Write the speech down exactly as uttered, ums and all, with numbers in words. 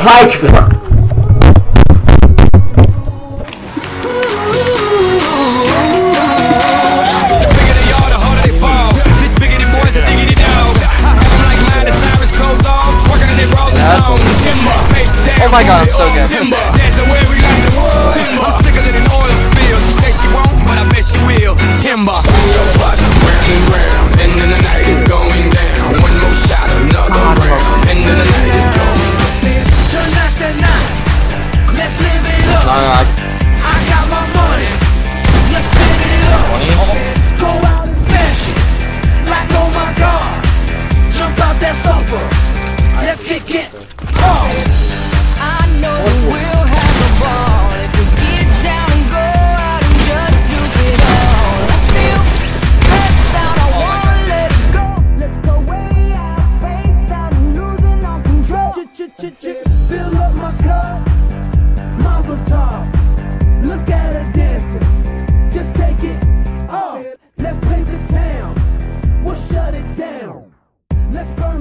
fight. Oh my god, I'm so good. I'm sicker than an oil spill. She says she won't, but I bet she will. Timber. Round and round, and then the night is going down. One more shot, another round, and then the night is going down. Tonight's the night. Let's live it up. I got my money. Let's spend it up. Go out and flash it. Like oh my god. Jump out that sofa. Let's kick it off. I know we'll have a ball if we get down and go out and just do it all. I feel pressed down, I wanna let it go. Let's go way out, face down, losing all control. Fill up my cup, Mazel tov. Look at her dancing, just take it off. Let's paint the town, we'll shut it down. Let's burn